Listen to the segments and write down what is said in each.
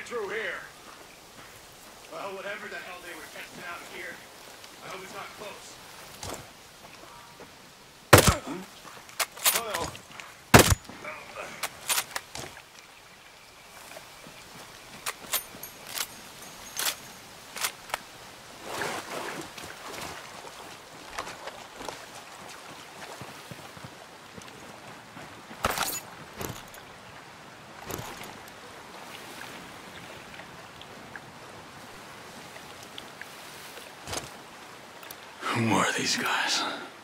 through here. Well, whatever the hell they were testing out here, I hope it's not close. Well. Who are these guys?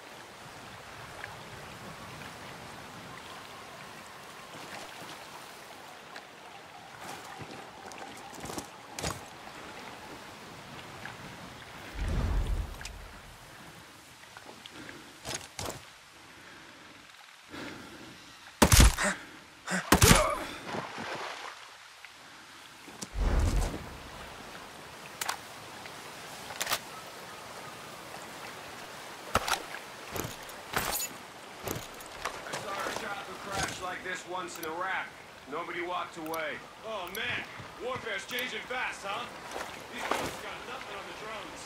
This once in Iraq. Nobody walked away. Oh man, warfare's changing fast, huh? These folks got nothing on the drones.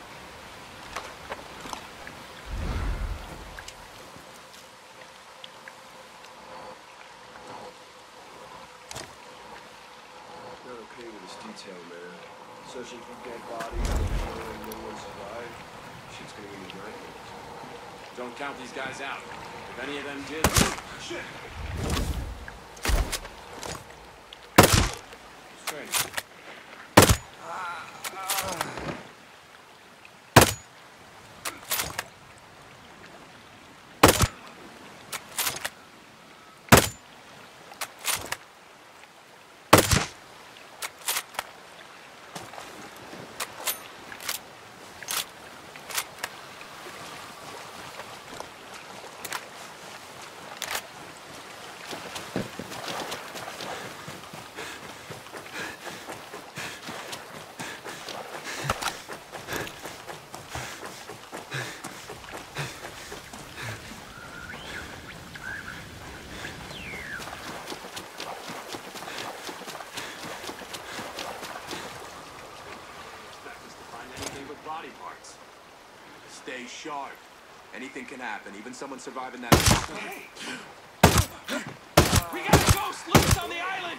Not okay with this detail, man. Searching for dead bodies, ensuring no one survived. Shit's gonna get nightmares. Don't count these guys out. If any of them did... Shit! Strange. Body parts. Stay sharp. Anything can happen, even someone surviving that. Hey! We got a ghost loose on the island!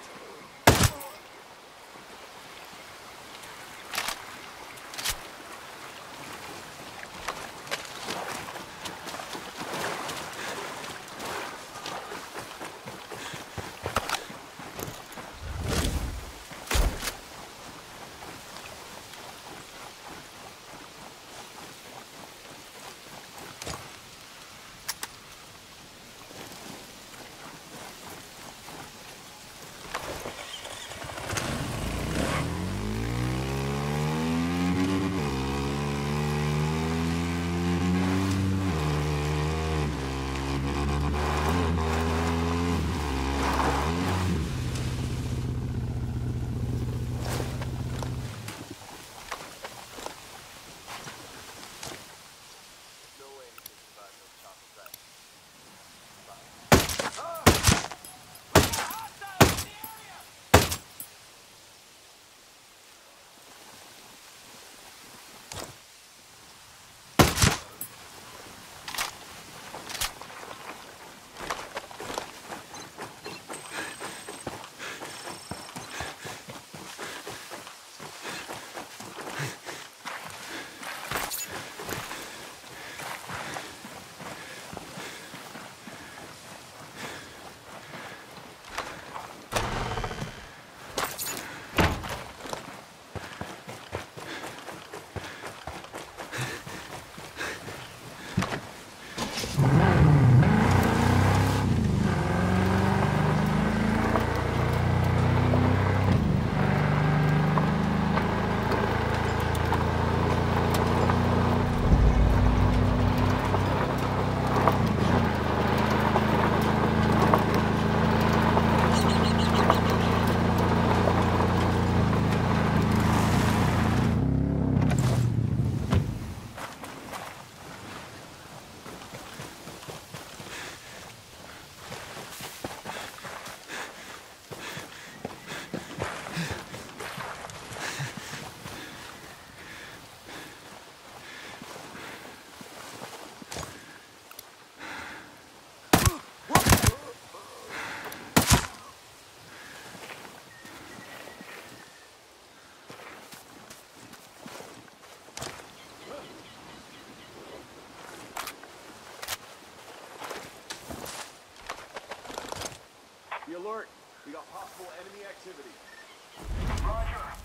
possible enemy activity. Roger.